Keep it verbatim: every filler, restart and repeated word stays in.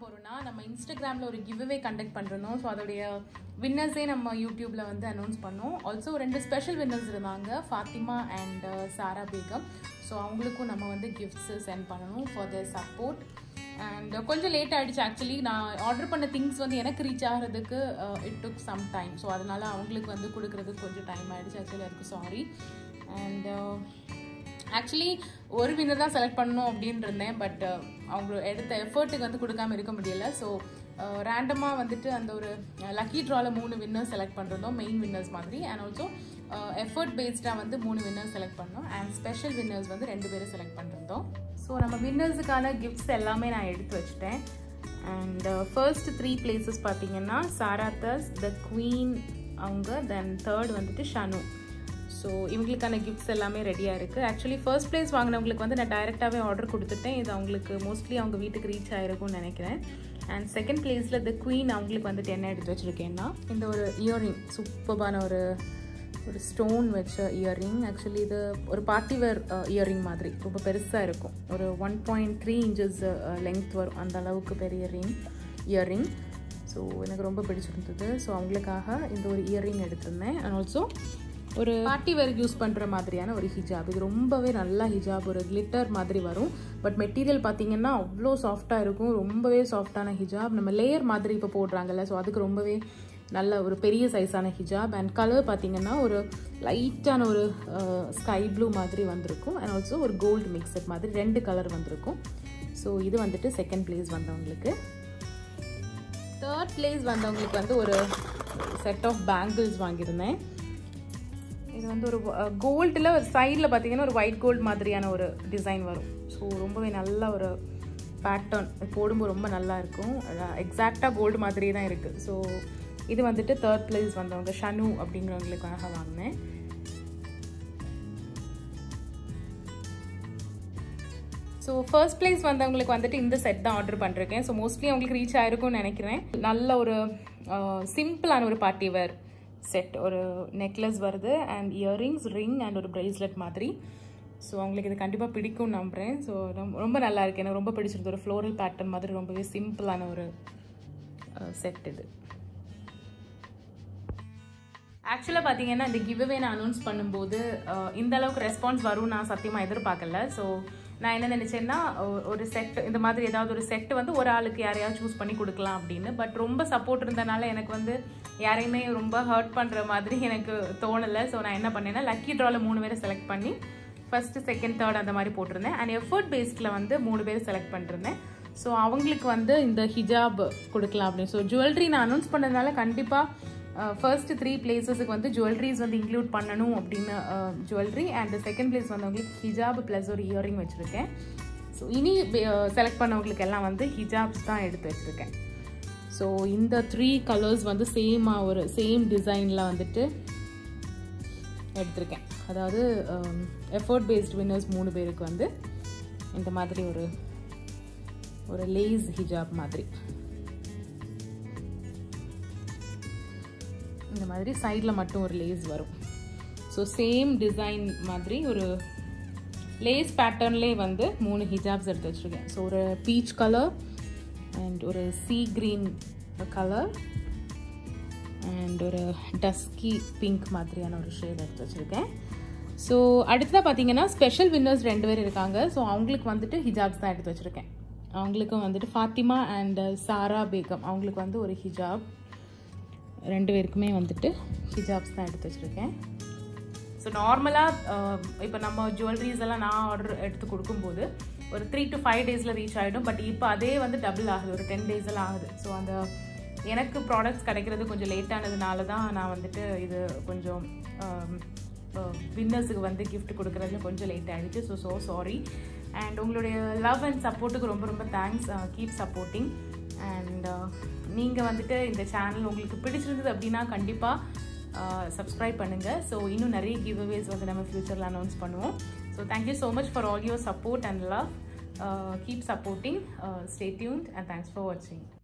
போறோம்னா நம்ம இன்ஸ்டாகிராம்ல ஒரு கிவ் அவே கண்டக்ட் பண்றோம். ஸோ அதோடைய வின்னர்ஸே நம்ம யூடியூப்ல வந்து அனௌன்ஸ் பண்ணோம். ஆல்சோ ரெண்டு ஸ்பெஷல் வின்னர்ஸ் இருந்தாங்க, ஃபாத்திமா அண்ட் சாரா பேகம். ஸோ அவங்களுக்கும் நம்ம வந்து கிஃப்ட்ஸ் சென்ட் பண்ணணும் ஃபார் தேர் சப்போர்ட். அண்ட் கொஞ்சம் லேட் ஆகிடுச்சு ஆக்சுவலி. நான் ஆர்டர் பண்ண திங்ஸ் வந்து எனக்கு ரீச் ஆகிறதுக்கு it took some time. So அதனால அவங்களுக்கு வந்து கொடுக்குறதுக்கு கொஞ்சம் டைம் ஆகிடுச்சு. ஆக்சுவலி அதுக்கு சாரி. அண்ட் ஆக்சுவலி ஒரு வின்னர் தான் செலக்ட் பண்ணணும் அப்படின்னு இருந்தேன். பட் அவங்க எடுத்த எஃபர்ட்டுக்கு வந்து கொடுக்காம இருக்க முடியல. ஸோ ரேண்டமாக வந்துட்டு அந்த ஒரு லக்கி ட்ராவில் மூணு வின்னர்ஸ் செலக்ட் பண்ணுறோம், மெயின் வின்னர்ஸ் மாதிரி. அண்ட் ஆல்சோ எஃபர்ட் பேஸ்டாக வந்து மூணு வின்னர்ஸ் செலக்ட் பண்ணோம். அண்ட் ஸ்பெஷல் வின்னர்ஸ் வந்து ரெண்டு பேரும் செலக்ட் பண்ணிருந்தோம். ஸோ நம்ம வின்னர்ஸுக்கான கிஃப்ட்ஸ் எல்லாமே நான் எடுத்து வச்சுட்டேன். அண்ட் ஃபர்ஸ்ட் த்ரீ பிளேசஸ் பார்த்தீங்கன்னா சாராத்தஸ், த குவீன் அவங்க, தென் தேர்ட் வந்துட்டு ஷனு. ஸோ இவங்களுக்கான கிஃப்ட்ஸ் எல்லாமே ரெடியாக இருக்குது. ஆக்சுவலி ஃபர்ஸ்ட் ப்ளேஸ் வாங்கினவங்களுக்கு வந்து நான் டைரெக்டாகவே ஆர்டர் கொடுத்துட்டேன். இது அவங்களுக்கு மோஸ்ட்லி அவங்க வீட்டுக்கு ரீச் ஆகிருக்கும்னு நினைக்கிறேன். அண்ட் செகண்ட் பிளேஸில் த குவீன் அவங்களுக்கு வந்துட்டு என்ன எடுத்து வச்சுருக்கேன்னா இந்த ஒரு இயரிங், சூப்பர்பான ஒரு ஒரு ஸ்டோன் வச்ச இயரிங். ஆக்சுவலி இது ஒரு பார்ட்டி வேர் இயரிங் மாதிரி ரொம்ப பெருசாக இருக்கும். ஒரு one point three inches length வரும், அந்த அளவுக்கு பெரிய ரிங் இயரிங். ஸோ எனக்கு ரொம்ப பிடிச்சிருந்தது. ஸோ அவங்களுக்காக இந்த ஒரு இயரிங் எடுத்திருந்தேன். அண்ட் ஆல்சோ ஒரு பார்ட்டி வேர் யூஸ் பண்ணுற மாதிரியான ஒரு ஹிஜாப். இது ரொம்பவே நல்லா ஹிஜாப், ஒரு கிளிட்டர் மாதிரி வரும். பட் மெட்டீரியல் பார்த்தீங்கன்னா அவ்வளோ சாஃப்டாக இருக்கும், ரொம்பவே சாஃப்டான ஹிஜாப். நம்ம லேயர் மாதிரி இப்போ போடுறாங்கல்ல, ஸோ அதுக்கு ரொம்பவே நல்ல ஒரு பெரிய சைஸான ஹிஜாப். அண்ட் கலர் பார்த்தீங்கன்னா ஒரு லைட்டான ஒரு ஸ்கை ப்ளூ மாதிரி வந்திருக்கும். அண்ட் ஆல்சோ ஒரு கோல்டு மிக்சட் மாதிரி ரெண்டு கலர் வந்திருக்கும். ஸோ இது வந்துட்டு செகண்ட் பிளேஸ் வந்தவங்களுக்கு. தேர்ட் பிளேஸ் வந்தவங்களுக்கு வந்து ஒரு செட் ஆஃப் பேங்கிள்ஸ் வாங்கியிருந்தேன். இது வந்து ஒரு கோல்டில் ஒரு சைடில் பார்த்தீங்கன்னா ஒரு ஒயிட் கோல்டு மாதிரியான ஒரு டிசைன் வரும். ஸோ ரொம்பவே நல்ல ஒரு பேட்டர்ன், போடும்போது ரொம்ப நல்லா இருக்கும். எக்ஸாக்டாக கோல்டு மாதிரியே தான் இருக்குது. ஸோ இது வந்துட்டு தேர்ட் பிளேஸ் வந்தவங்க ஷனு அப்படிங்கிறவங்களுக்காக வாங்கினேன். ஸோ ஃபர்ஸ்ட் பிளேஸ் வந்தவங்களுக்கு வந்துட்டு இந்த செட் தான் ஆர்டர் பண்ணிருக்கேன். ஸோ மோஸ்ட்லி அவங்களுக்கு ரீச் ஆயிருக்கும்னு நினைக்கிறேன். நல்ல ஒரு சிம்பிளான ஒரு பார்ட்டி வேர் செட், ஒரு நெக்லஸ் வருது அண்ட் இயரிங்ஸ், ரிங் அண்ட் ஒரு ப்ரேஸ்லெட் மாதிரி. ஸோ அவங்களுக்கு இது கண்டிப்பாக பிடிக்கும்னு நம்புகிறேன். ஸோ ரொம்ப நல்லா இருக்குது, எனக்கு ரொம்ப பிடிச்சிருது. ஒரு ஃப்ளோரல் பேட்டர்ன் மாதிரி ரொம்பவே சிம்பிளான ஒரு செட் இது. ஆக்சுவலாக பார்த்தீங்கன்னா இந்த கிவ்அவே நான் அனௌன்ஸ் பண்ணும்போது இந்த அளவுக்கு ரெஸ்பான்ஸ் வரும் நான் சத்தியமாக எதிர்பார்க்கல. ஸோ நான் என்ன நினச்சேன்னா ஒரு செட் இந்த மாதிரி ஏதாவது ஒரு செட்டு வந்து ஒரு ஆளுக்கு யாரையாவது சூஸ் பண்ணி கொடுக்கலாம் அப்படின்னு. பட் ரொம்ப சப்போர்ட் இருந்தனால எனக்கு வந்து யாரையுமே ரொம்ப ஹர்ட் பண்ணுற மாதிரி எனக்கு தோணலை. ஸோ நான் என்ன பண்ணேன்னா லக்கி ட்ராவில் மூணு பேரை செலக்ட் பண்ணி ஃபஸ்ட்டு செகண்ட் தேர்ட் அந்த மாதிரி போட்டிருந்தேன். அண்ட் எஃபர்ட் பேஸ்டில் வந்து மூணு பேர் செலக்ட் பண்ணிருந்தேன். ஸோ அவங்களுக்கு வந்து இந்த ஹிஜாப் கொடுக்கலாம் அப்படின்னு. ஸோ ஜுவல்லரி நான் அனௌன்ஸ் பண்ணதுனால கண்டிப்பாக ஃபர்ஸ்ட் த்ரீ பிளேசஸுக்கு வந்து ஜுவல்லரிஸ் வந்து இன்க்ளூட் பண்ணணும் அப்படின்னு ஜுவல்லரி. அண்ட் செகண்ட் பிளேஸ் வந்தவங்களுக்கு ஹிஜாப் ப்ளஸ் ஒரு இயரிங் வச்சுருக்கேன். ஸோ இனி செலக்ட் பண்ணவங்களுக்கு எல்லாம் வந்து ஹிஜாப்ஸ் தான் எடுத்து வச்சுருக்கேன். ஸோ இந்த த்ரீ கலர்ஸ் வந்து சேமாக ஒரு சேம் டிசைனில் வந்துட்டு எடுத்திருக்கேன். அதாவது எஃபர்ட் பேஸ்ட் வின்னர்ஸ் மூணு பேருக்கு வந்து இந்த மாதிரி ஒரு ஒரு லேஸ் ஹிஜாப் மாதிரி, இந்த மாதிரி சைடில் மட்டும் ஒரு லேஸ் வரும். ஸோ சேம் டிசைன் மாதிரி ஒரு லேஸ் பேட்டர்ன்லேயே வந்து மூணு ஹிஜாப்ஸ் எடுத்து வச்சுருக்கேன். ஸோ ஒரு பீச் கலர் அண்ட் ஒரு சீ க்ரீன் கலர் அண்ட் ஒரு டஸ்கி பிங்க் மாதிரியான ஒரு ஷேட் எடுத்து வச்சுருக்கேன். ஸோ அடுத்ததாக பார்த்தீங்கன்னா ஸ்பெஷல் வின்னர்ஸ் ரெண்டு பேர் இருக்காங்க. ஸோ அவங்களுக்கு வந்துட்டு ஹிஜாப்ஸ் தான் எடுத்து வச்சுருக்கேன். அவங்களுக்கும் வந்துட்டு ஃபாத்திமா அண்ட் சாரா பேகம் அவங்களுக்கு வந்து ஒரு ஹிஜாப், ரெண்டு பேருக்குமே வந்துட்டு ஹிஜாப்ஸ் தான் எடுத்து வச்சுருக்கேன். ஸோ நார்மலாக இப்போ நம்ம ஜுவல்லரிஸ் எல்லாம் நான் ஆர்டர் எடுத்து கொடுக்கும்போது ஒரு த்ரீ டு ஃபைவ் டேஸில் ரீச் ஆகிடும். பட் இப்போ அதே வந்து டபுள் ஆகுது, ஒரு டென் டேஸ் எல்லாம் ஆகுது. ஸோ அந்த எனக்கு ப்ராடக்ட்ஸ் கிடைக்கிறது கொஞ்சம் லேட்டானதுனால தான் நான் வந்துட்டு இது கொஞ்சம் வின்னர்ஸுக்கு வந்து கிஃப்ட் கொடுக்குறதுல கொஞ்சம் லேட் ஆகிடுச்சு. So so sorry. அண்ட் உங்களுடைய லவ் அண்ட் சப்போர்ட்டுக்கு ரொம்ப ரொம்ப தேங்க்ஸ். Keep supporting. அண்ட் நீங்கள் வந்துட்டு இந்த சேனல் உங்களுக்கு பிடிச்சிருந்தது அப்படின்னா கண்டிப்பாக சப்ஸ்கிரைப் பண்ணுங்கள். ஸோ இன்னும் நிறைய கிவ் அவேஸ் வந்து நம்ம ஃப்யூச்சரில் அனௌன்ஸ் பண்ணுவோம். So thank you so much for all your support and love. Keep supporting. Stay tuned and thanks for வாட்சிங்.